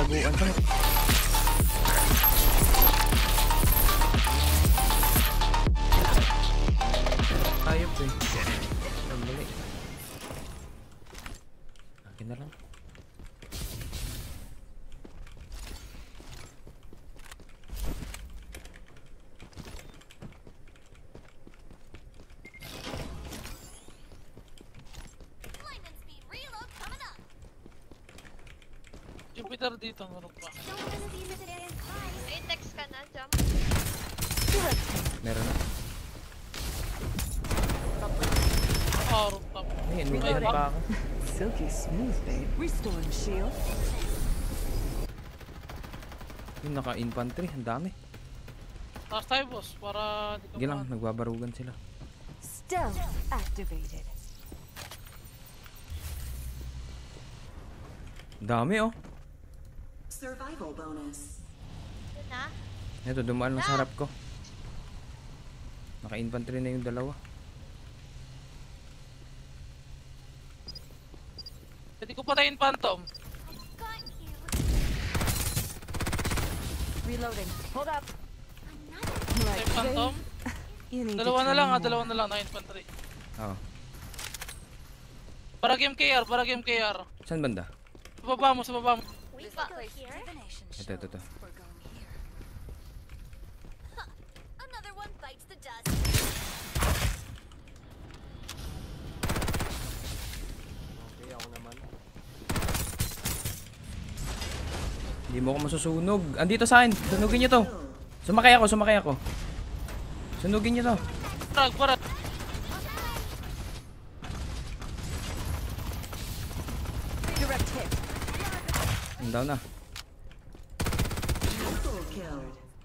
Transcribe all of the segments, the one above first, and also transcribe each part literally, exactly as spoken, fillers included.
taguan sa. Ayop eh. Sandali. Akin na lang. Jupiter dito, meron pa. May text ka na, jump. Meron na. Ah, rooftop. Ayun, meron pa ako. Silky smooth, babe. Restoring shield. Yung naka-infantry, ang dami. Taas tayo, boss, para di ka Sige lang, pa- nagbabarugan sila. Stealth activated. Dami oh. Survival bonus. Yun na. Ito, dumaan lang sa harap ko. Naka-infantry na yung dalawa. Pwede ko patayin Phantom. Got you. Reloading. Hold up. Patay Phantom. You need Dalawa to na lang, train ah, dalawa more. na lang na infantry. Oo. Para game K R, para game K R. Saan banda? Sa baba mo, sa baba mo. We got here. Ito, ito, ito. Another one bites the dust. Okay, ako naman. Hindi mo ako masusunog. Andito sa akin. Sunugin nyo to. Sumakay ako, sumakay ako. Sunugin nyo to. Parag, parag. Direct hit. Ang down na. Full kill.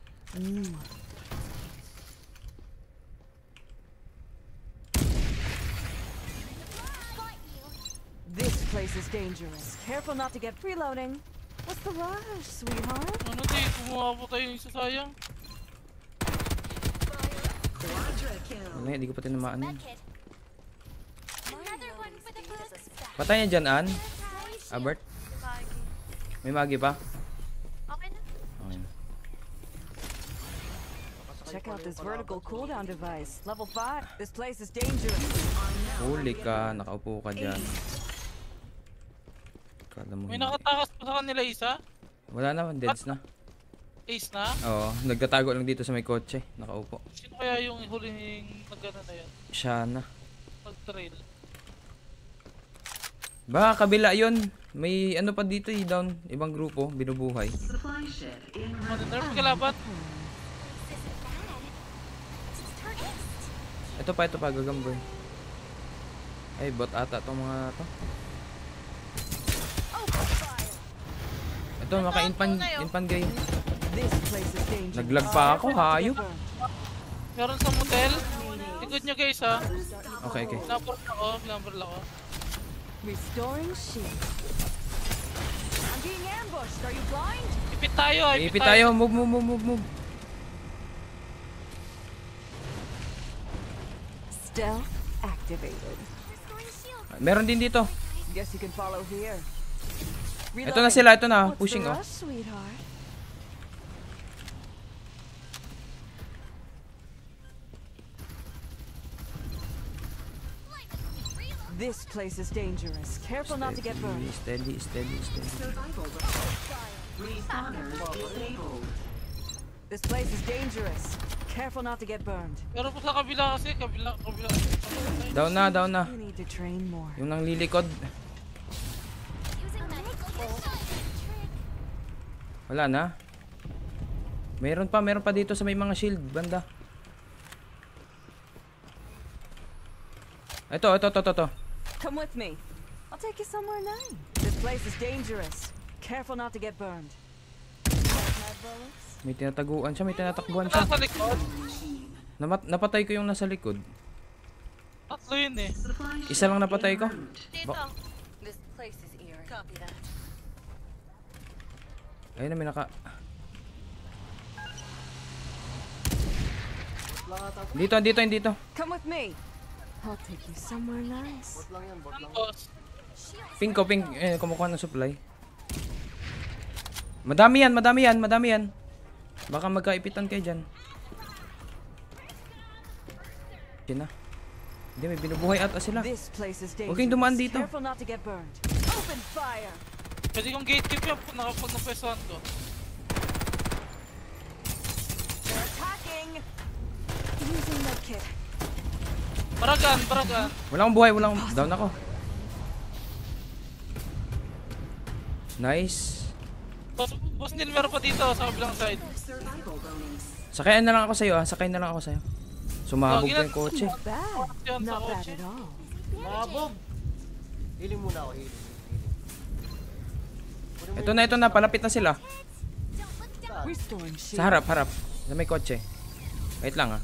Got you. This place is dangerous. Careful not to get reloading. What's the rush, sweetheart? Ano di, kumuha po tayo yung isa sayang. Quadra kill. Ano yan, hindi ko pa tinamaan yun. Medkit. Another one for the books. Patay niya dyan, Ann. Albert, Bagi. may magi pa? Okay na. Okay. Check out this vertical cooldown device. Level five. This place is dangerous. Huli ka, nakaupo ka dyan. Kala mo May hindi. nakatakas pa sa kanila isa. Wala naman, deads na. Ace na. Oo, nagtatago lang dito sa may kotse. Nakaupo. Sino kaya yung huling nagano na yan? Siya na. Nag-trail. Baka kabila yun. May ano pa dito eh, down. Ibang grupo, binubuhay. Supply ship in Mag-nerf kalaban. This isn't bad. Just turn east. Ito pa, ito pa, gagamboy. Ay, bot ata itong mga to. Open fire. Ito, maka-inpan, inpan gay. This place is dangerous. Naglag pa ako, hayop. Meron sa motel. Likod nyo guys ha. Okay, okay. Number lang ako, number lang ako. Restoring shield. I'm being ambushed. Are you blind? Ipit tayo, Ipit tayo, move, move, move, move, move. Stealth activated. Restoring shield. Meron din dito. Guess you can follow here. Ito na sila, ito na. What's Pushing the oh. rush, sweetheart? This place is dangerous. Careful not to get burned. Steady, steady, steady. survival bonus. Respawner disabled. This place is dangerous. Careful not to get burned. Pero po sa kabila kasi, kabila, kabila. Down na, down na. You need to train more. Yung nang lilikod. Using medical trick. Wala na. Meron pa, meron pa dito sa may mga shield, banda. Ito, ito, ito, ito, ito. Come with me. I'll take you somewhere nice. This place is dangerous. Careful not to get burned. My bullets. May tinataguan siya, may tinatakbuhan siya. Nasa likod. Namat napatay ko yung nasa likod. Tatlo yun eh. Supply Isa lang napatay ko. Dito. Ba- This place is eerie. Copy that. Ayun na, may naka... Dito, dito, dito. Come with me. I'll take you somewhere nice. Bot lang yan, bot lang. Boss. Pink ko, pink. Eh, kumukuha ng supply. Madami yan, madami yan, madami yan. Baka magkaipitan kayo dyan. Yan na. Hindi, may binubuhay ata sila. This place is Huwag kayong dumaan dangerous. dito. Careful not to get burned. Open fire. Pwede kong gatekeep yan nakapag napwestuhan ko. They're attacking. Using med kit. Baragan, baragan. Wala akong buhay, wala akong... Down ako. Nice. Boss, boss Neil, meron pa dito sa kabilang side. Survival bonus. Sakayan na lang ako sa'yo, ha? Sakayan na lang ako sa'yo. Sumabog Oh, pa yung kotse. Not bad. Yan sa Not bad kotse. at all. Mabog! Healing muna ako, healing. healing. Ito na, ito na. Palapit na sila. Restoring shield. Sa harap, harap. Sa may kotse. Wait lang, ha?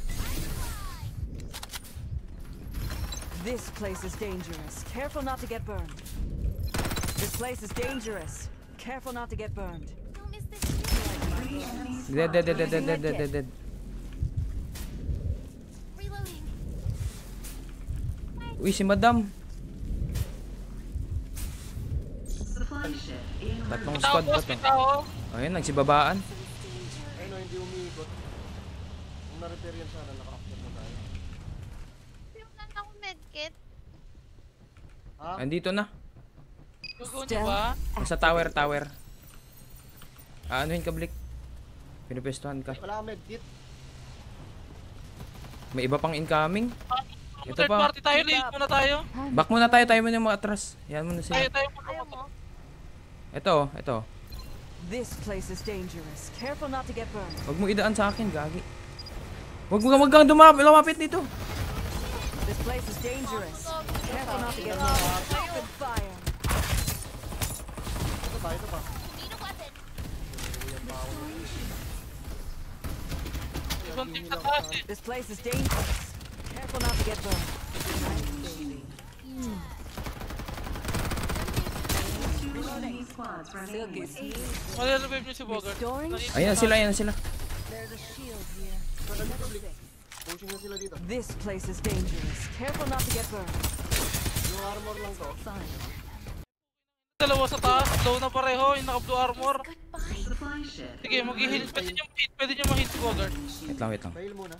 This place is dangerous. Careful not to get burned. This place is dangerous. Careful not to get burned. Don't miss this shield. Dead, dead, dead, dead, dead, dead, dead, dead, dead. Reloading. Uy, si madam. Supply ship in Tatlong Tao, squad ba boss, to? may tao. Ayun, nagsibabaan. Ayun o, hindi umiikot. Kung na-repair yan sana, naka-after na tayo. Yung lang akong medkit. Ha? Andito na. Gugo niyo ba? Nasa tower, tower. Aanuhin ka, Blick. Pinupestuhan ka. Wala kang medkit. May iba pang incoming. Ito Third pa. party tayo, lead muna tayo. Back muna tayo, tayo muna yung mga atras. Yan muna Tayo, sila. tayo. Ayaw mo. Ito, ito. This place is dangerous. Careful not to get burned. Huwag mo idaan sa akin, gagi. Huwag mo huwag kang dumapit, lumapit dito. This place is dangerous. Careful not to get burned. Open fire. Ito pa, ito pa. Need a weapon. Ibang team sa taas eh. This place is dangerous. Careful not to get burned. enemy squads remaining. Mali-revive niyo si Bogart. Restoring Nari- Ayan sila, ayan sila. There's a shield here. Pushing na sila dito. This place is dangerous. Careful not to get burned. Yung armor lang to. Dalawa sa taas, low na pareho, yung naka-blue armor. Goodbye. Supply ship. Sige, mag-heal. Pwede niyo ma-hit, pwede niyo ma-hit si Bogart. Wait lang, wait lang. Fail muna.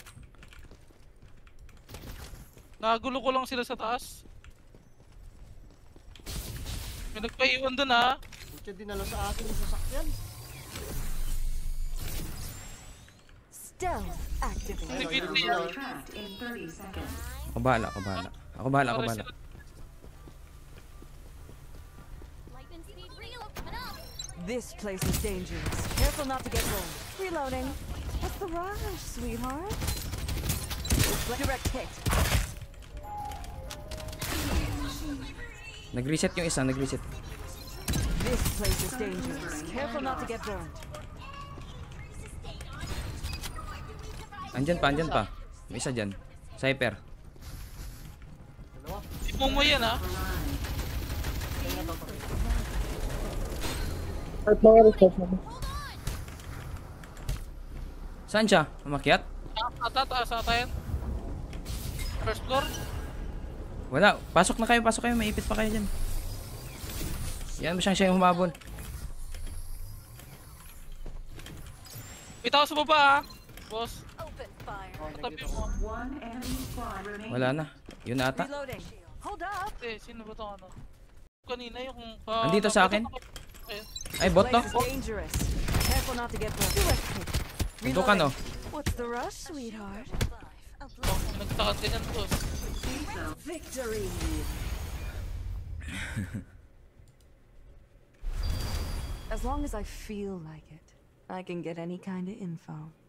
Nakagulo ko lang sila sa taas. May nagpaiwan dun ha. Pucha, dinala sa akin yung sasakyan. Stealth activated. Si Ayun, Billy. ayun, ayun. Trapped in thirty seconds. Ako bahala, ako bahala. Ako bahala, ako bahala. Lightning speed reload. Coming up. This place is dangerous. Careful not to get burned. Reloading. What's the rush, sweetheart? Direct hit. Nag-reset yung isa, nag-reset. This place is dangerous. Careful not to get burned. Andyan pa, andyan pa. May isa dyan. Cyper. Dalawa. Ipong mo yan ha. Saan siya? Umakyat? Ata, taas ata yan. First floor. Wala. Pasok na kayo, pasok kayo. Maipit pa kayo dyan. Yan mo siyang siya yung humabol. May tao sa baba ha. Boss, Open fire. Oh, tabi nandito. mo. One enemy squad remaining. Wala na. Yun ata. Reloading. Hold up. Eh, sino ba ito ano? Kanina yung... Uh, Andito sa akin? Ay, bot to. Place is dangerous. Careful not to get burned. Direct hit. Ito ka no. What's the rush, sweetheart? Oh, nagtakan ganyan boss. Victory. As long as I feel like it, I can get any kind of info.